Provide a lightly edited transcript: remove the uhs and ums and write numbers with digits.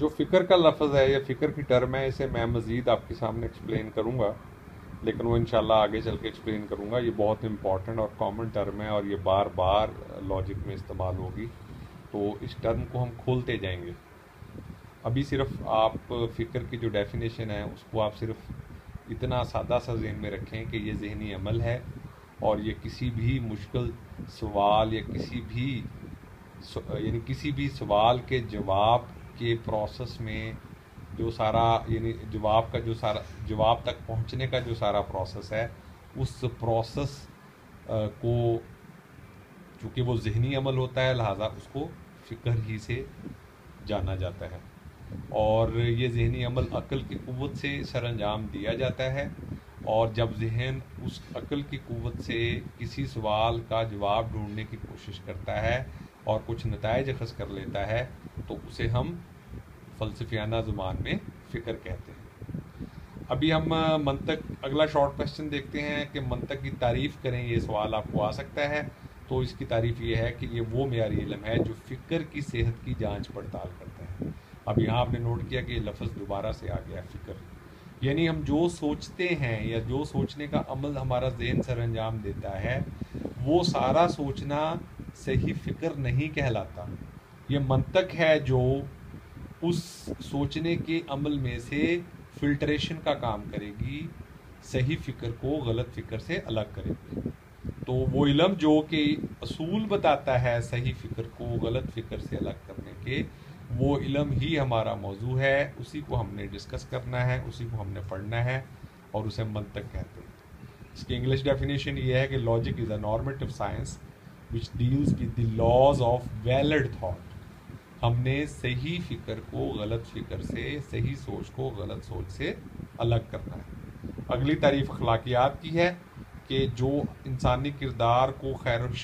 जो फ़िक्र का लफ्ज़ है या फ़िक्र की टर्म है, इसे मैं मज़ीद आपके सामने एक्सप्लेन करूँगा, लेकिन वो इंशाल्लाह आगे चल के एक्सप्लेन करूँगा। ये बहुत इंपॉर्टेंट और कॉमन टर्म है और ये बार बार लॉजिक में इस्तेमाल होगी, तो इस टर्म को हम खोलते जाएंगे। अभी सिर्फ आप फ़िक्र की जो डेफिनेशन है उसको आप सिर्फ इतना सादा सा ज़हन में रखें कि ये ज़हनी अमल है और ये किसी भी मुश्किल सवाल या किसी भी सवाल के जवाब के प्रोसेस में जो सारा जवाब तक पहुंचने का जो सारा प्रोसेस है, उस प्रोसेस को, चूँकि वो ज़हनी अमल होता है, लिहाजा उसको फ़िक्र ही से जाना जाता है। और ये ज़हनी अमल अक्ल की क़ुव्वत से सरअंजाम दिया जाता है, और जब ज़हन उस अक्ल की क़ुव्वत से किसी सवाल का जवाब ढूंढने की कोशिश करता है और कुछ नताइज अख़ज़ कर लेता है, तो उसे हम फ़लसफ़ियाना ज़ुबान में फ़िक्र कहते हैं। अभी हम मंतक, अगला शॉर्ट क्वेश्चन देखते हैं कि मंतक की तारीफ़ करें, ये सवाल आपको आ सकता है। तो इसकी तारीफ़ ये है कि ये वो मेयारी इल्म है जो फ़िक्र की सेहत की जांच पड़ताल करता है। अब यहाँ आपने नोट किया कि ये लफ्ज़ दोबारा से आ गया, फ़िक्र, यानी हम जो सोचते हैं या जो सोचने का अमल हमारा ज़हन सर अंजाम देता है, वो सारा सोचना सही फ़िक्र नहीं कहलाता। ये मंतक है जो उस सोचने के अमल में से फिल्ट्रेशन का काम करेगी, सही फ़िक्र को गलत फ़िक्र से अलग करेगी। तो वो इल्म जो कि असूल बताता है सही फ़िक्र को गलत फ़िक्र से अलग करने के, वो इल्म ही हमारा मौजू है, उसी को हमने डिस्कस करना है, उसी को हमने पढ़ना है, और उसे मंतक कहते हैं। इसकी इंग्लिश डेफिनेशन ये है कि logic is a normative science which deals with the laws of valid thought. हमने सही फ़िक्र को गलत फ़िक्र से, सही सोच को गलत सोच से अलग करना है। अगली तारीफ़ अखलाकियात की है कि जो इंसानी किरदार को खैर